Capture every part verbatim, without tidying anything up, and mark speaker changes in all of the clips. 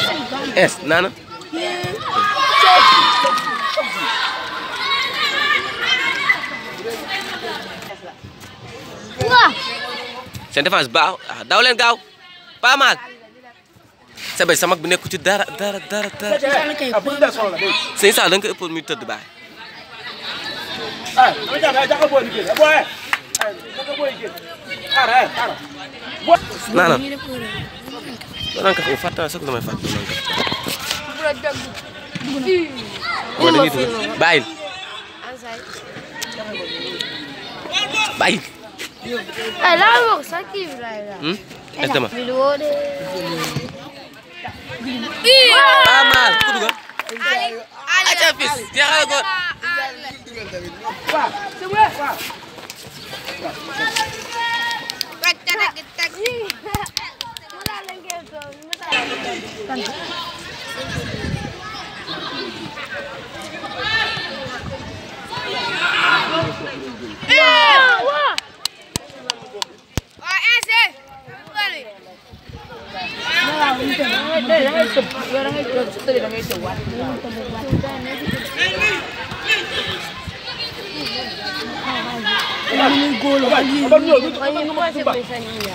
Speaker 1: es nana seen défense baax daw leen gaaw pas mal sa bay sama mag bi nekku ci dara dara dara dara sëñ Sall da nga ko ëppoon muy tëdd baay nana doon ka fa fàtte sax damay fàtte doon ka bàyyil bàyyil
Speaker 2: Eh, la sakit berada.
Speaker 1: Hmm? Es tema.
Speaker 2: Video deh.
Speaker 1: Amal, aku juga. Aja fis, jangan gol.
Speaker 3: Wah, semua. Wah.
Speaker 2: Ketak ketak. Mula lagi tu, mula. Wah. Ini gol lagi. Ini masih biasanya.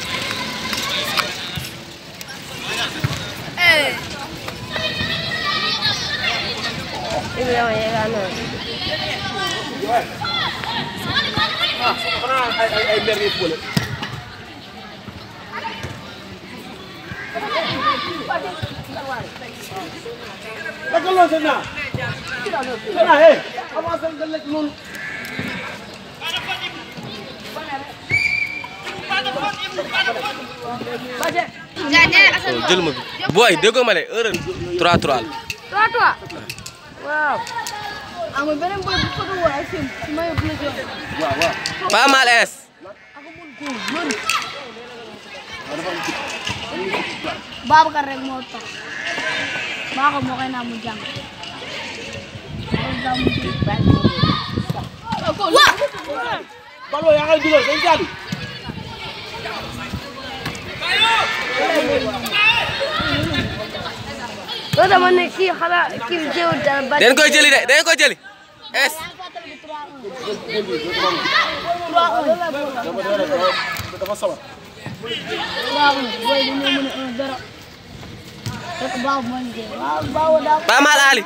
Speaker 2: Eh. Ini namanya kan.
Speaker 3: Ah, pernah ai ai beri pula. Lakukan sana. Sana eh. Awasan gelek nun.
Speaker 1: Jël ma bi boy déggoo ma ne heure trois trois la.
Speaker 2: trois trois. Waaw. Amul beneen boy bu ko doon woo ay sim ci mayo bleu jaune.
Speaker 3: Waaw waaw.
Speaker 1: Pas mal es.
Speaker 2: Aku mun góor bëri. Babacar rek moo tax. Baa ko moo koy naa mu jàng. Wah!
Speaker 3: Balo yaa ngay dugal dañ jàll.
Speaker 2: Lo dama ne kii xala kii jéew dara ba.
Speaker 1: Den koy jëli de den koy jëli. Es.
Speaker 3: Dafa sawar.
Speaker 2: Waaw boy bu ñu mën a dara. Rek baaw mo ngi. Waaw baaw da.
Speaker 1: Pas mal Ali.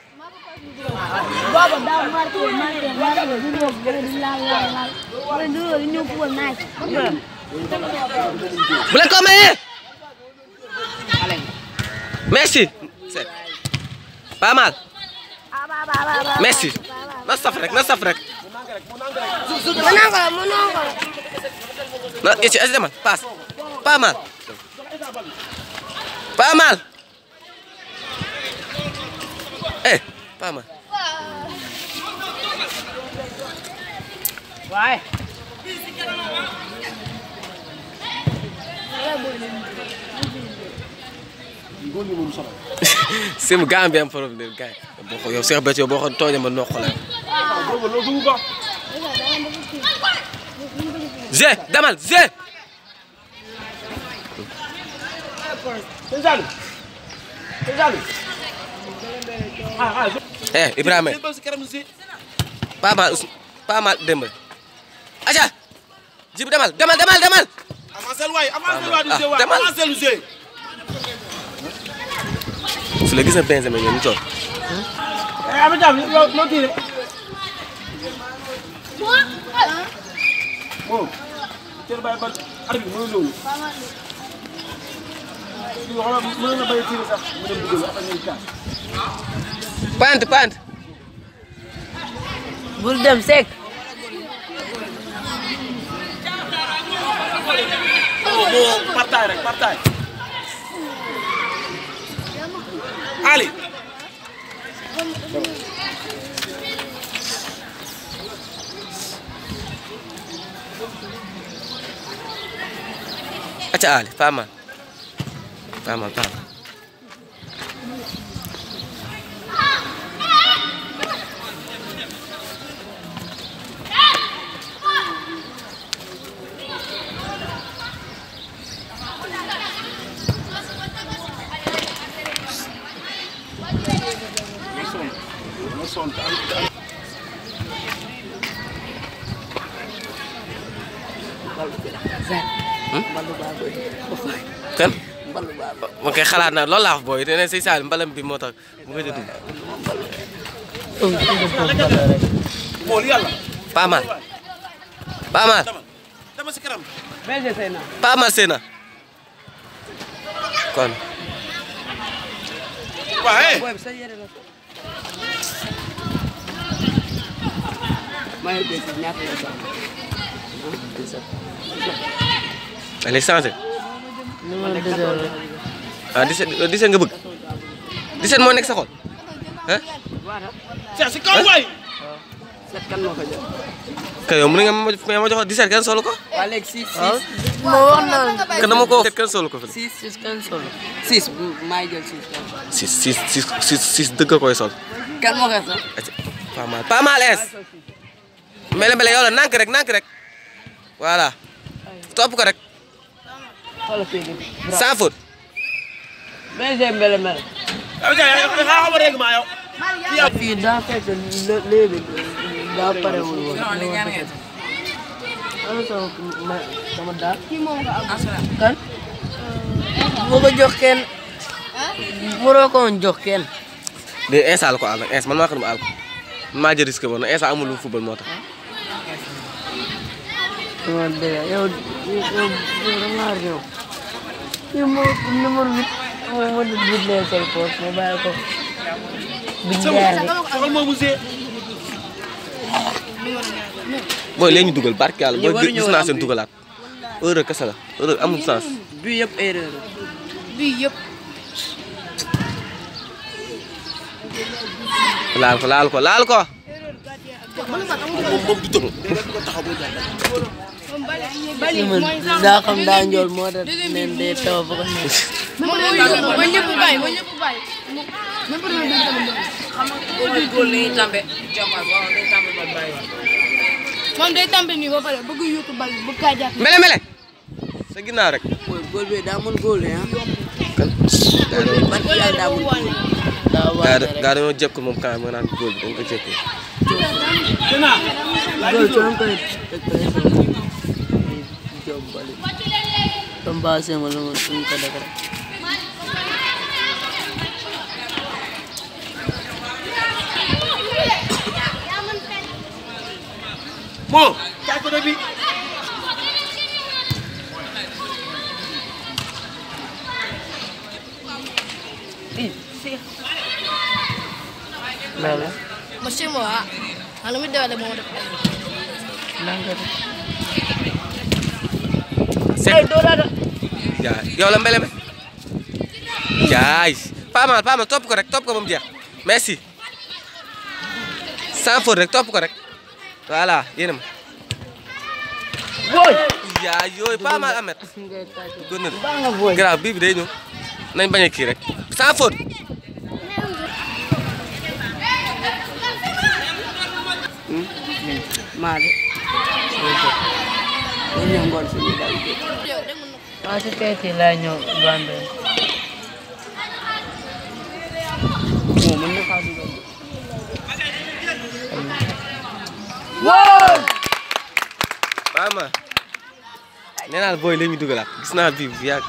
Speaker 2: Baba da marke marke marke du ñu bu la la la. Wala du ñu ko naaj.
Speaker 1: Bu leen ko maye. Merci. Pas mal. Merci. Na saf rek na saf rek.
Speaker 2: Menang menang.
Speaker 1: Na ici as demal pass. Pas mal. Pas mal. Eh, pas mal.
Speaker 3: Waay.
Speaker 1: Sim Gambie am problème gay. Boo ko yow Cheikh Béthio boo ko tooñee ma noq la. Zé demal Zé. Eh Ibrahima. Pas mal pas mal Demba. Aja. Jib demal demal demal demal.
Speaker 3: Avancel waay avancel waay du Zé waay avancel du Zé.
Speaker 1: Su la gis na Benjamin ñoom ñu toog.
Speaker 3: Eh Ama Jam yow noo tiire. Moom. Teel bay ba arbi mënu loolu. Di wax mën na bay tiire sax mu dem dugal ak ñuy kaas.
Speaker 1: Pant pant.
Speaker 4: Bul dem sek.
Speaker 3: Oh, partai rek partai. Ali.
Speaker 1: Acha Ali, pas mal. Pas mal, pas mal. kan ma koy xalaat na loolu laa wax booy nee na si Sall mbalam bi moo tax mu ngi dugg. Paa Mal Paa Mal Paa Mal Sena kon. elle est changée. ah dix-sept dix-sept nga bëgg dix-sept moo nekk sa xol ah.
Speaker 3: si kaw waay.
Speaker 4: kan moo ko jox.
Speaker 1: kay yow mën nga ma ma jox dix-sept kenn solo ko.
Speaker 4: waa léegi six six. ma wax na
Speaker 1: que dama ko kenn solo ko fi.
Speaker 4: six six kenn solo. six maay jël six.
Speaker 1: six six six six six dëgg koy sol.
Speaker 4: kan moo koy sol.
Speaker 1: Paa Mal Paa Mal es. mele mele yow la nànk rek nànk rek voilà topp ko rek.
Speaker 4: xoolal fii nii.
Speaker 1: sans faute.
Speaker 4: benn mbele mbele. fii daa fekk léegi daa parewul woon. ana sama sama daal. kan. boo ko jox kenn. waroo ko woon jox kenn.
Speaker 1: de Insa la ko àll Insa man maa ko doon àll man maa jël risque boobu Insa amul lu football moo tax.
Speaker 4: waaw dëgg yow yow yow da ngaa réew. yow moo numéro huit mooy moo di huit lay sol poche ma bàyyi ko. biñ jaaree.
Speaker 1: booy léegi ñu dugal barke yàlla booy gis naa seen dugalaat. erreur kese la erreur amul sens.
Speaker 4: bii yëpp erreur la.
Speaker 2: bii yëpp.
Speaker 1: laal ko laal ko laal ko.
Speaker 4: daa xam daa njool moo tax nen day taw ba ko nekk.
Speaker 2: moom mooy ñëpp bàyyi mooy ñëpp bàyyi. moom day tàmbe nii ba pare bëgg yuutu bal bi bëgg kaa jàpp.
Speaker 1: mele mele. sa ginnaaw rek.
Speaker 4: góol bi daa mën góol ah.
Speaker 1: kan.
Speaker 4: man yaa daa mën góol. daa
Speaker 1: gaa
Speaker 4: waay rek
Speaker 1: gaa dañoo jékku moom quand même nga naan góol bi dañ ko jékku.
Speaker 4: góol soo koy teg ko job bali. comme baase ma lu ma suñ ko def rek.
Speaker 3: Mo, kaay ko bi.
Speaker 4: Lala.
Speaker 2: Monsieur moi, alors mi dawale mo def.
Speaker 4: Nanga def.
Speaker 1: Seck jaay yow la mbele me jaay Paa Mal Paa Mal topp ko rek topp ko ba mu jeex merci sans faute rek topp ko rek voilà yéen a ma.
Speaker 4: Boy.
Speaker 1: jaay yooyu Paa Mal Amet.
Speaker 4: Ngay tàcc.
Speaker 1: gën na
Speaker 4: Baa nga boy.
Speaker 1: grave bii bi day ñëw nañ bañ a kii rek sans faute.
Speaker 4: maa de. ñu ñëw ngoon si ñu daal di. waaw si kayit yi laa ñëw Bambey. moom mën na faa dugal. wow.
Speaker 1: Paa Mal nee naa la booy léegi ñu dugalaat gis naa bii bu yàgg.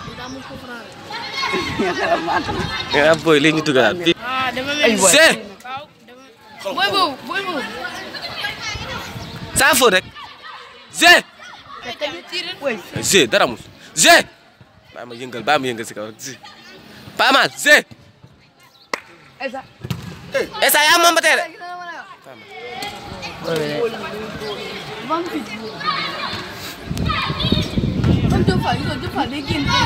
Speaker 1: nee naa booy léegi ñu dugalaat bii.
Speaker 2: Ah, dama
Speaker 4: Ay
Speaker 2: mel.
Speaker 4: waay.
Speaker 1: c'est
Speaker 2: Boy boobu, boy boobu.
Speaker 1: sans faute rek c'est c'est dara mus c'est baa ma yëngal baa ma yëngal si kaw rek si Paa Mal c'est
Speaker 4: Esa.
Speaker 1: esa yaa moom ba tey de.
Speaker 2: Comme deux fois, ils ont deux fois, des gains,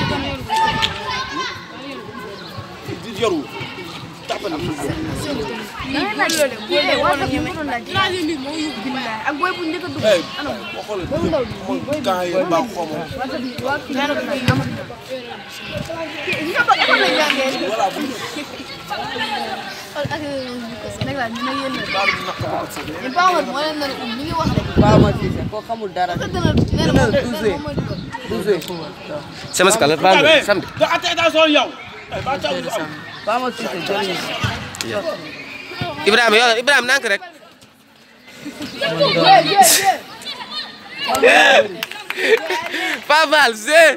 Speaker 3: Di yoru. Tapal.
Speaker 2: ak boy bu njëkk a dugg.
Speaker 3: Eh, boo xoolee kan yi ba xomo. Wala bu
Speaker 4: Paa ma Cissé koo xamul dara. douze
Speaker 1: sama si kàlla baal ma samedi.
Speaker 3: da attention yow. Eh, ba taw am.
Speaker 4: Paa ma Cissé jël ñu.
Speaker 1: Ibrahima yow Ibrahima nank rek. Pamal Zé.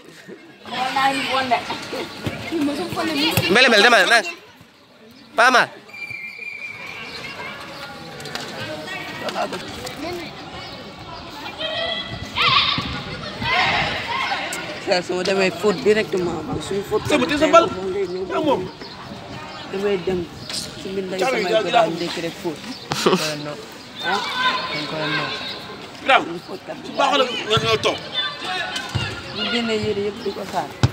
Speaker 1: Mbele mbele demal nank. Pamal.
Speaker 4: Saya so damay foot directement suñu foot
Speaker 3: sama ti sa bal ak moom
Speaker 4: damay dem ci mbinday samay ko daan ndekki rek foot non ah ko non
Speaker 3: Ibrahima su baaxoon nga ñëw toog
Speaker 4: ñu génne yére yëpp di ko xaar